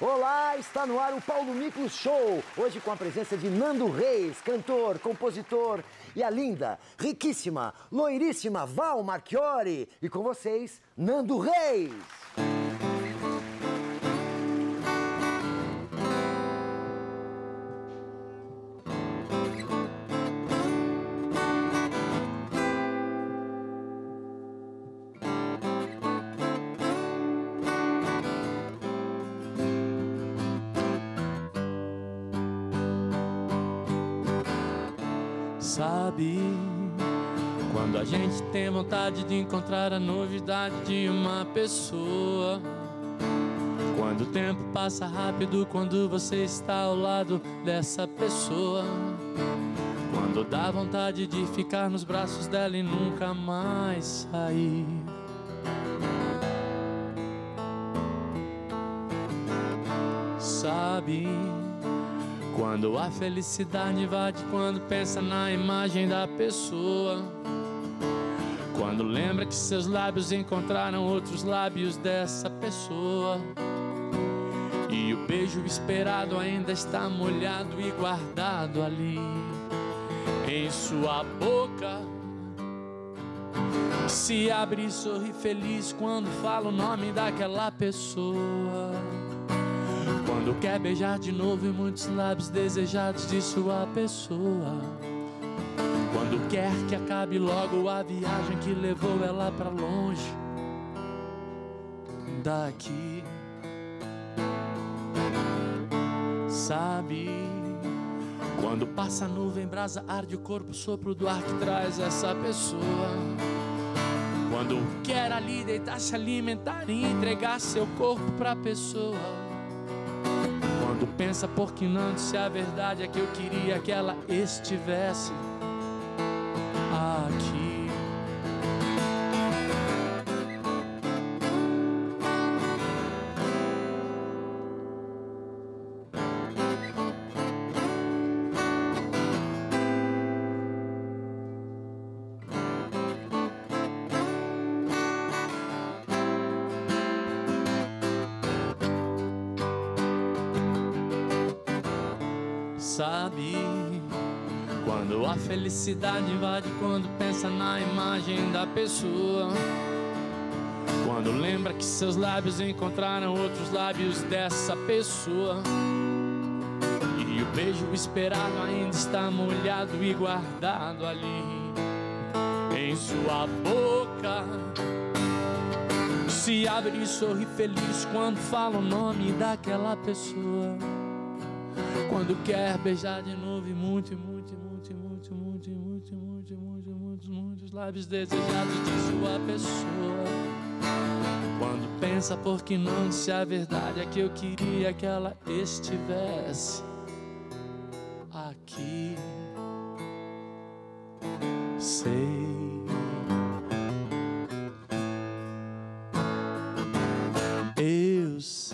Olá, está no ar o Paulo Miklos Show. Hoje com a presença de Nando Reis, cantor, compositor, e a linda, riquíssima, loiríssima Val Marchiori. E com vocês, Nando Reis. Sabe, quando a gente tem vontade de encontrar a novidade de uma pessoa, quando o tempo passa rápido, quando você está ao lado dessa pessoa, quando dá vontade de ficar nos braços dela e nunca mais sair. Sabe, quando a felicidade invade, quando pensa na imagem da pessoa, quando lembra que seus lábios encontraram outros lábios dessa pessoa, e o beijo esperado ainda está molhado e guardado ali em sua boca, se abre e sorri feliz quando fala o nome daquela pessoa. Quando quer beijar de novo em muitos lábios desejados de sua pessoa. Quando quer que acabe logo a viagem que levou ela pra longe daqui. Sabe, quando passa a nuvem, brasa, arde o corpo, sopro do ar que traz essa pessoa. Quando quer ali deitar, se alimentar e entregar seu corpo pra pessoa. Quando pensa por que não disse a verdade, é que eu queria que ela estivesse aqui. Sabe, quando a felicidade invade, quando pensa na imagem da pessoa, quando lembra que seus lábios encontraram outros lábios dessa pessoa, e o beijo esperado ainda está molhado e guardado ali em sua boca, se abre e sorri feliz quando fala o nome daquela pessoa. Quando quer beijar de novo e muitos lábios desejados de sua pessoa. Quando pensa por que não disse a verdade, é que eu queria que ela estivesse aqui. Sei, eu sei.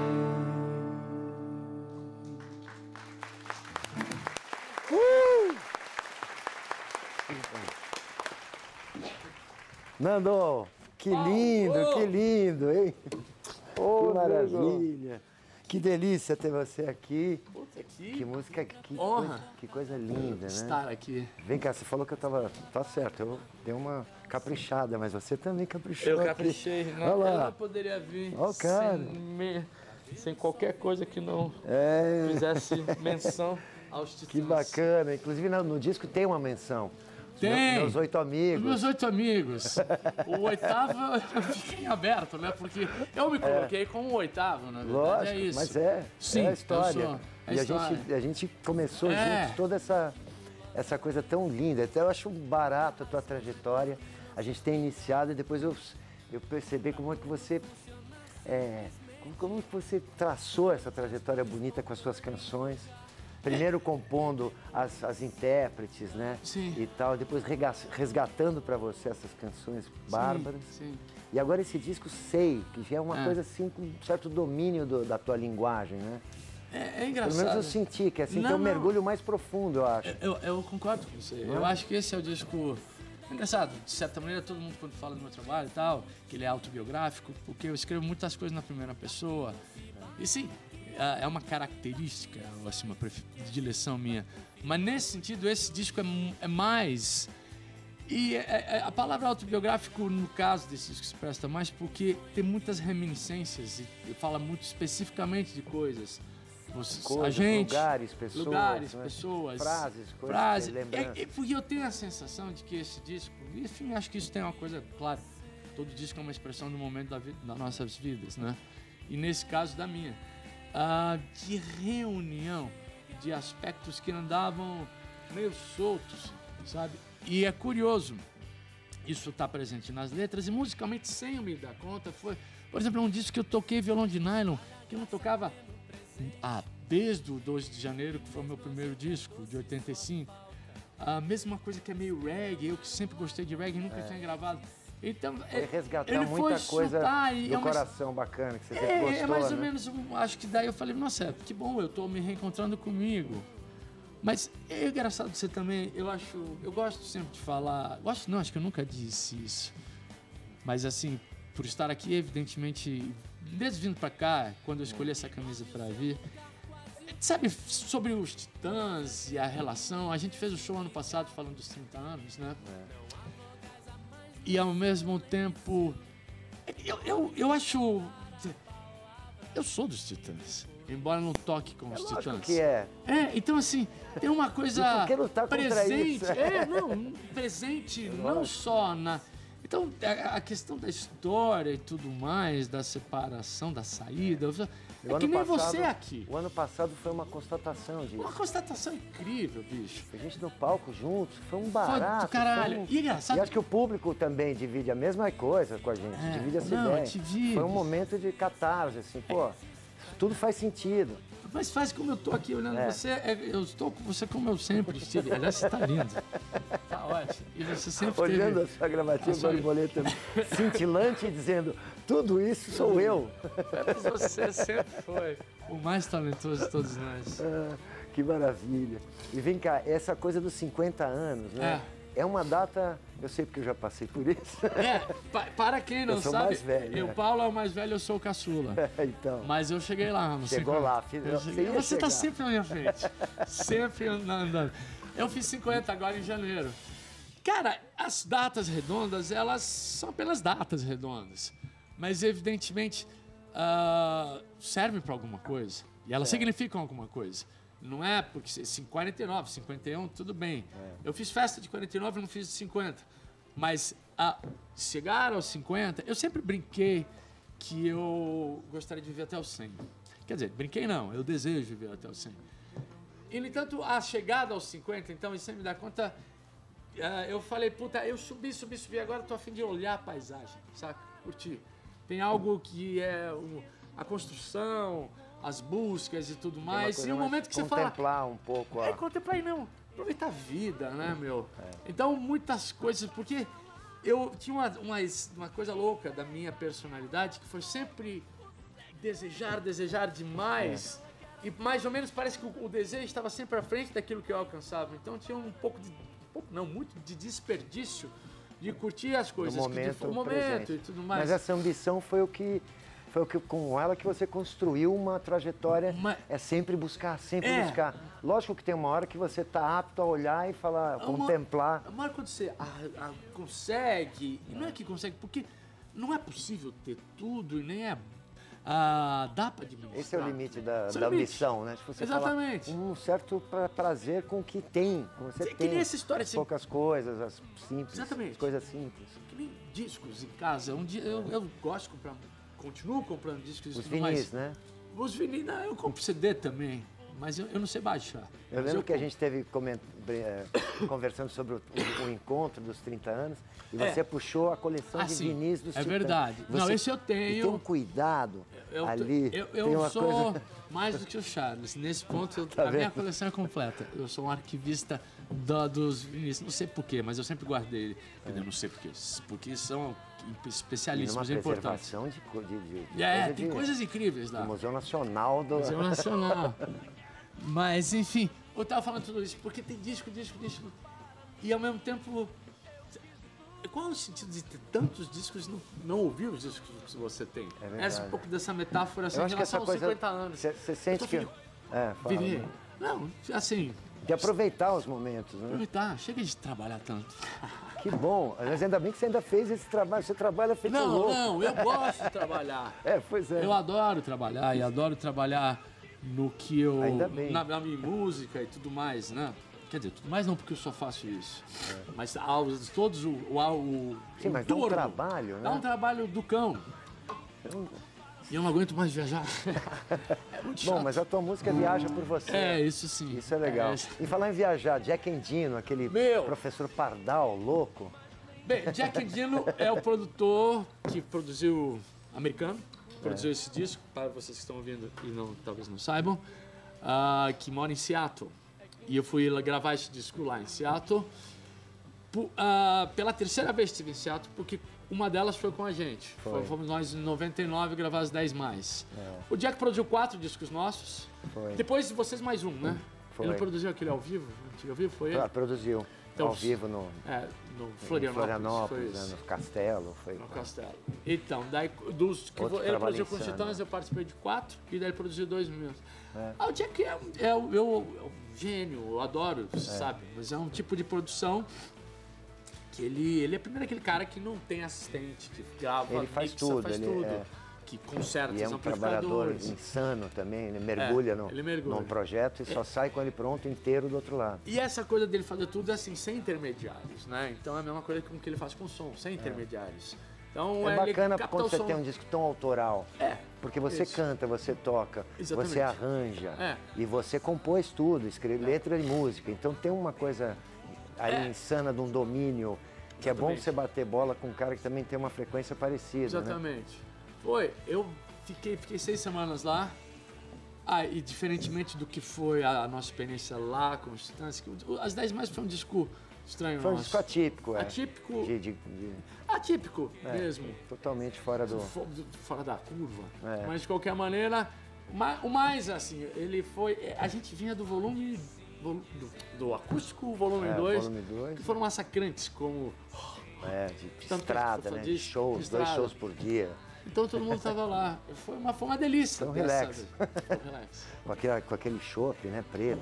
Nando, que lindo, hein? Que maravilha. Que delícia ter você aqui. Puta, que música, que honra. Que coisa linda, né? Estar aqui. Vem cá, você falou que eu tava... Tá certo, eu dei uma caprichada, mas você também caprichou. Eu caprichei. Não, eu não poderia vir sem qualquer coisa que não fizesse menção aos títulos. Que bacana. Inclusive no disco tem uma menção. Tem. Meus 8 amigos. Meus 8 amigos. O oitavo eu fiquei em aberto, né? Porque eu me coloquei como o oitavo, na verdade. Lógico, é isso. Mas Sim, é a história. Eu sou a e história. a gente começou juntos toda essa coisa tão linda. Até eu acho barato a tua trajetória. A gente tem iniciado e depois eu percebi como é que você... como que você traçou essa trajetória bonita com as suas canções. Primeiro compondo as intérpretes, né? Sim. E tal, depois resgatando para você essas canções bárbaras. Sim. E agora esse disco Sei, que já é uma coisa assim com um certo domínio da tua linguagem, né? É engraçado. Pelo menos eu senti que assim, tem um mergulho mais profundo, eu acho. Eu concordo com você. Eu acho que esse é o disco... É engraçado, de certa maneira, todo mundo quando fala do meu trabalho e tal, que ele é autobiográfico, porque eu escrevo muitas coisas na primeira pessoa. E sim, é uma característica, assim, uma predileção minha. Mas nesse sentido, esse disco é mais... E a palavra autobiográfico, no caso desse disco, se presta mais porque tem muitas reminiscências e fala muito especificamente de coisas. A gente, lugares, pessoas, frases, lembranças. Porque eu tenho a sensação de que esse disco, enfim, acho que isso tem uma coisa, claro, todo disco é uma expressão do momento das nossas vidas, né? E nesse caso da minha, de reunião de aspectos que andavam meio soltos, sabe? E é curioso, isso está presente nas letras e musicalmente, sem eu me dar conta, foi, por exemplo, um disco que eu toquei violão de nylon, que eu não tocava desde o 12 de janeiro, que foi o meu primeiro disco, de 85. A mesma coisa que é meio reggae, eu que sempre gostei de reggae, nunca tinha gravado. Então, foi resgatar muita coisa do coração bacana, que você sempre gostou, é mais ou né? menos, acho que daí eu falei, nossa, que bom, eu tô me reencontrando comigo. Mas é engraçado você também, eu gosto sempre de falar, acho que eu nunca disse isso. Mas assim, por estar aqui, evidentemente, desde vindo pra cá, quando eu escolhi essa camisa pra vir, sabe, sobre os Titãs e a relação, a gente fez o show ano passado falando dos 30 anos, né? E ao mesmo tempo, eu acho, eu sou dos Titãs. Embora não toque com os Titãs. Que é. Então assim, tem uma coisa presente. Isso? Presente não só na... Então, a questão da história e tudo mais, da separação, da saída, é que nem você aqui. O ano passado foi uma constatação disso. Uma constatação incrível, bicho. A gente no palco juntos, foi um barato. Foi do caralho. E acho que o público também divide a mesma coisa com a gente, divide essa ideia. Foi um momento de catarse, assim, pô, tudo faz sentido. Mas faz como eu tô aqui olhando você, eu estou com você como eu sempre estive. Aliás, você tá lindo. Tá ótimo. E você sempre olhando a sua gravatinha borboleta cintilante e dizendo, tudo isso sou eu. Mas você sempre foi o mais talentoso de todos nós. Que maravilha. E vem cá, essa coisa dos 50 anos, né? É uma data, eu sei porque eu já passei por isso. Para quem não eu sou sabe, mais velho, o Paulo é o mais velho, eu sou o caçula. Então. Mas eu cheguei lá. Chegou lá, filho. Você está sempre na minha frente. Sempre andando. Eu fiz 50 agora em janeiro. Cara, as datas redondas, elas são apenas datas redondas. Mas, evidentemente, servem para alguma coisa. E elas significam alguma coisa. Não é porque 49, 51, tudo bem. Eu fiz festa de 49 e não fiz de 50. Mas chegar aos 50, eu sempre brinquei que eu gostaria de viver até os 100. Quer dizer, brinquei não, eu desejo viver até os 100. E, no entanto, a chegada aos 50, então, e sem me dar conta, eu falei, puta, eu subi, agora tô a fim de olhar a paisagem, saca? Curtir. Tem algo que é a construção, as buscas e tudo mais. E o momento que você fala... Contemplar um pouco. Contemplar e não. Aproveitar a vida, né, meu? Então, muitas coisas... Porque eu tinha uma coisa louca da minha personalidade, que foi sempre desejar demais. E mais ou menos parece que o desejo estava sempre à frente daquilo que eu alcançava. Então, tinha muito de desperdício de curtir as coisas. O momento e tudo mais. Mas essa ambição foi o que com ela que você construiu uma trajetória, é sempre buscar. Lógico que tem uma hora que você está apto a olhar e falar, contemplar. Uma hora quando você consegue, e não é que consegue, porque não é possível ter tudo e nem dá para administrar. Esse é o limite da ambição, né? Se você exatamente. Um certo prazer com o que tem, com você tem. Que nem essa história assim. Poucas coisas, as simples, exatamente. As coisas simples. Que nem discos em casa. Um dia eu gosto de comprar, continuo comprando discos. Os vinis, né? Os vinis, não, eu compro CD também, mas eu não sei baixar. Eu lembro que a gente esteve conversando sobre o encontro dos 30 anos e você puxou a coleção de vinis dos 30 anos. É verdade. Não, esse eu tenho. Tem um cuidado ali. Eu sou mais do que o Charles. Nesse ponto, a minha coleção é completa. Eu sou um arquivista dos vinis. Não sei porquê, mas eu sempre guardei ele. Eu não sei porquê. Porque são especialíssimos, importantes. Tem coisas incríveis lá. O Museu Nacional do... Museu Nacional. Mas, enfim, eu tava falando tudo isso porque tem disco. E ao mesmo tempo, qual é o sentido de ter tantos discos e não ouvir os discos que você tem? Essa um pouco dessa metáfora assim, em relação aos 50 anos. Você sente que... Viver. Não, assim... De aproveitar os momentos, né? Aproveitar, chega de trabalhar tanto. Que bom, mas ainda bem que você ainda fez esse trabalho, você trabalha feito louco. Não, eu gosto de trabalhar. Pois é. Eu adoro trabalhar e adoro trabalhar no que eu... Ainda bem. Na minha música e tudo mais, né? Quer dizer, tudo mais não porque eu só faço isso. Mas todos Sim, mas dá um trabalho, né? Dá um trabalho do cão. E eu não aguento mais viajar. É muito chato. Bom, mas a tua música viaja por você. Isso sim. Isso é legal. E falar em viajar, Jack Endino, aquele professor Pardal louco. Bem, Jack Endino é o produtor que produziu, americano, produziu esse disco, para vocês que estão ouvindo e talvez não saibam, que mora em Seattle. E eu fui gravar esse disco lá em Seattle. Pela terceira vez estive em Seattle, porque uma delas foi com a gente. Fomos nós em 99 gravar as 10 mais. O Jack produziu 4 discos nossos. Depois de vocês mais um, né? Ele não produziu aquele ao vivo? Ao vivo foi ele? Produziu. Então, ao vivo no Florianópolis, no Castelo. No Castelo. Então, daí dos que ele produziu com os Titãs, eu participei de 4 e daí ele produziu 2 meus. O Jack é um gênio, eu adoro, você sabe, mas é um tipo de produção que ele é primeiro aquele cara que não tem assistente, que grava, ele faz tudo, que conserta os amplificadores. E é um trabalhador insano também, ele mergulha num projeto e só sai com ele pronto inteiro do outro lado. E essa coisa dele fazer tudo assim, sem intermediários, né? Então é a mesma coisa com que ele faz com som, sem intermediários. Então, é bacana quando você tem um disco tão autoral. Porque você canta, você toca, você arranja. E você compôs tudo, escreve letra e música. Então tem uma coisa aí insana de um domínio que é bom você bater bola com um cara que também tem uma frequência parecida. Exatamente. Né? Eu fiquei 6 semanas lá. E diferentemente do que foi a nossa experiência lá com os Titãs, as 10 mais foi um disco estranho. Foi um disco atípico, Atípico. Atípico mesmo. Totalmente fora fora da curva. Mas de qualquer maneira, o mais assim, ele foi. A gente vinha do volume. Do acústico, volume 2, que foram massacrantes, como. De estrada, né? De shows, 2 shows por dia. Então todo mundo estava lá. Foi uma delícia. Então, relax. com aquele chopp, né? Preto.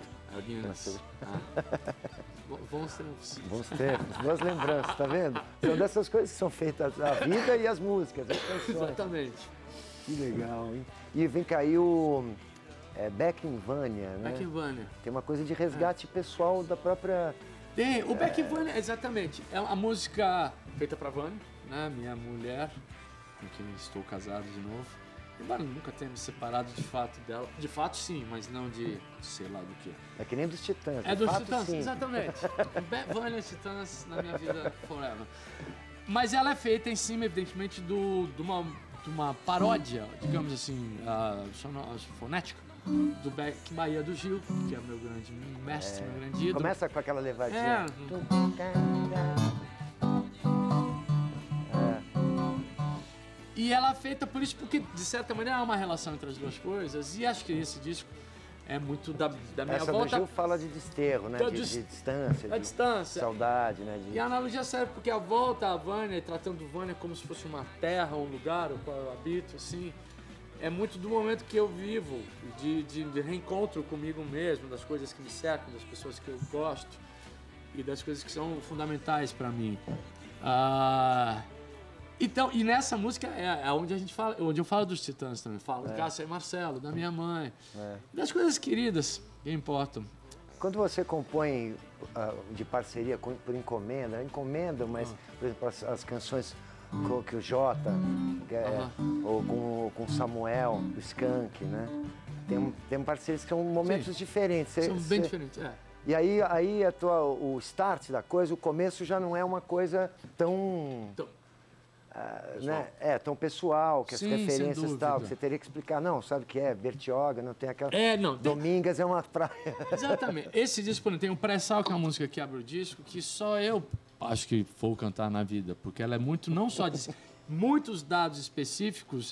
Bons tempos. Bons tempos, boas lembranças, tá vendo? São dessas coisas que são feitas a vida e as músicas. Exatamente. Que legal, hein? E vem cá aí o Back in Vania, né? Back in Vania. Tem uma coisa de resgate pessoal da própria... Tem, o Back in Vania, exatamente. É uma música feita pra Vânia, né? Minha mulher, com quem estou casado de novo. Embora nunca tenha me separado de fato dela. De fato, sim, mas não de sei lá do que. É que nem dos Titãs. É dos Titãs, sim. Exatamente. Vânia Titãs na minha vida forever. Mas ela é feita em cima, evidentemente, de uma paródia, digamos assim, fonética, do Beck Bahia do Gil, que é meu grande mestre, meu grande ídolo. Começa com aquela levadinha. E ela é feita por isso, porque de certa maneira há uma relação entre as duas coisas, e acho que esse disco é muito da minha volta. Essa do Gil fala de desterro, né? De distância. A distância. Saudade, né? E a analogia serve porque a volta à Vânia, tratando Vânia como se fosse uma terra, um lugar o qual eu habito, assim, é muito do momento que eu vivo, de reencontro comigo mesmo, das coisas que me cercam, das pessoas que eu gosto e das coisas que são fundamentais para mim. Então, e nessa música é onde a gente fala, onde eu falo dos Titãs também, falo do Cássio e Marcelo, da minha mãe, das coisas queridas que importam. Quando você compõe de parceria por encomenda, mas, por exemplo, as canções que o Jota, ou com o Samuel, o Skank, né? Tem parcerias que são momentos diferentes. São bem diferentes, E aí o start da coisa, o começo já não é uma coisa tão tão pessoal, que as referências e tal, que você teria que explicar, não, sabe o que é? Bertioga, não tem aquela... Domingas é uma praia. Exatamente. Esse disco, por exemplo, tem o Pré-Sal, que é uma música que abre o disco, que só eu acho que vou cantar na vida, porque ela é muito, não só de muitos dados específicos,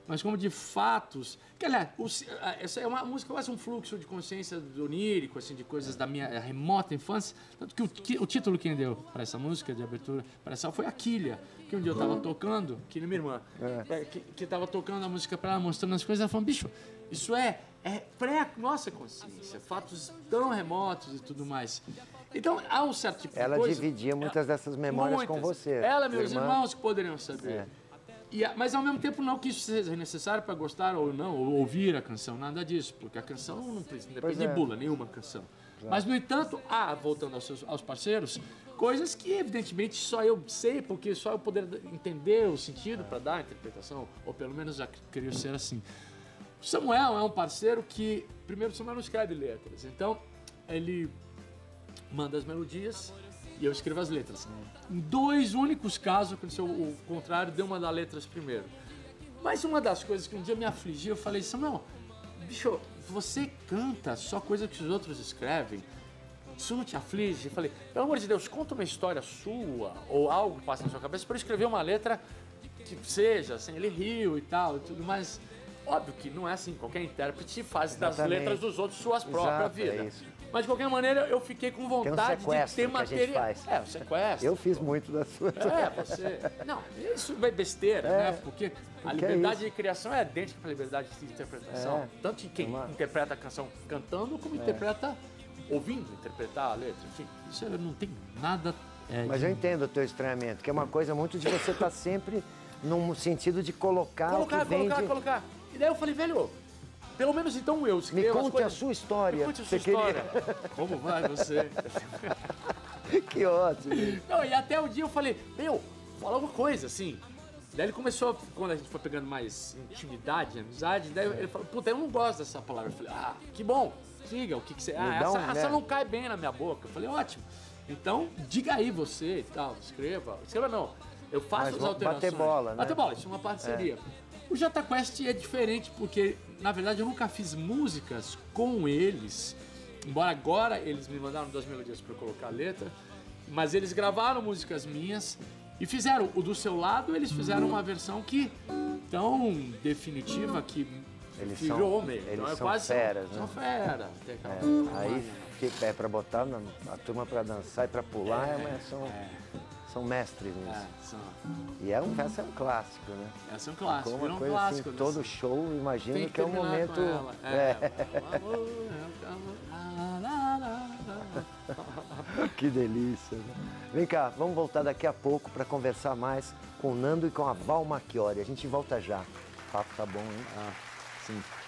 mas como de fatos. Que, aliás, essa é uma música quase um fluxo de consciência onírico, assim, de coisas da minha remota infância. Tanto que o título quem deu para essa música de abertura para essa foi a Quilha, que um dia eu estava tocando, Quilha, minha irmã, que estava tocando a música para ela, mostrando as coisas, ela falou, bicho, isso é pré-nossa consciência, fatos tão remotos e tudo mais. Então, há um certo tipo de coisa... Ela dividia muitas dessas memórias com você. Ela e meus irmãos que poderiam saber. Mas, ao mesmo tempo, não que isso seja necessário para gostar ou não, ou ouvir a canção, nada disso, porque a canção não depende de bula, nenhuma canção. Mas, no entanto, voltando aos parceiros, coisas que, evidentemente, só eu sei, porque só eu poder entender o sentido para dar a interpretação, ou pelo menos já queria ser assim. O Samuel é um parceiro que, primeiro, o Samuel não escreve letras, então ele manda as melodias e eu escrevo as letras. Em 2 únicos casos aconteceu o contrário, deu uma das letras primeiro. Mas uma das coisas que um dia me afligiu, eu falei, Samuel, bicho, você canta só coisa que os outros escrevem, isso não te aflige? Eu falei, pelo amor de Deus, conta uma história sua, ou algo que passa na sua cabeça, para eu escrever uma letra que seja, assim, ele riu e tal, e tudo mais. Óbvio que não é assim, qualquer intérprete faz das letras dos outros suas próprias vidas. Mas, de qualquer maneira, eu fiquei com vontade de ter material. O sequestro. Eu fiz muito das suas. Você... Não, isso é besteira, né? Porque a liberdade de criação é idêntica para a liberdade de interpretação. Tanto de quem interpreta a canção cantando, como interpreta ouvindo interpretar a letra. Enfim, isso não tem nada... Mas eu entendo o teu estranhamento, que é uma coisa muito de você estar sempre num sentido de colocar o que vem colocar. E daí eu falei, velho, pelo menos então eu escrevo Me conte a sua história. Me conte a sua história. Como vai você? Que ótimo. Não, e até o dia eu falei, fala alguma coisa, assim. Daí ele começou, quando a gente foi pegando mais intimidade, amizade, daí ele falou, puta, eu não gosto dessa palavra. Eu falei, que bom, diga o que você... essa não cai bem na minha boca. Eu falei, ótimo. Então, diga aí você e tal, escreva não. Eu faço as alterações. Bater bola, né? Bater bola, isso é uma parceria. O Jota Quest é diferente porque, na verdade, eu nunca fiz músicas com eles, embora agora eles me mandaram 2 melodias para eu colocar a letra, mas eles gravaram músicas minhas e fizeram. O do seu lado, eles fizeram uma versão tão definitiva que virou mesmo. Eles então, são feras, né? São feras. Aí é para botar a turma para dançar e para pular, são mestres nisso. E essa é um clássico, né? Essa é um clássico, uma coisa clássico. Assim, todo show, imagino que é um momento... Que delícia. Né? Vem cá, vamos voltar daqui a pouco para conversar mais com o Nando e com a Val Marchiori. A gente volta já. O papo tá bom, hein? Sim.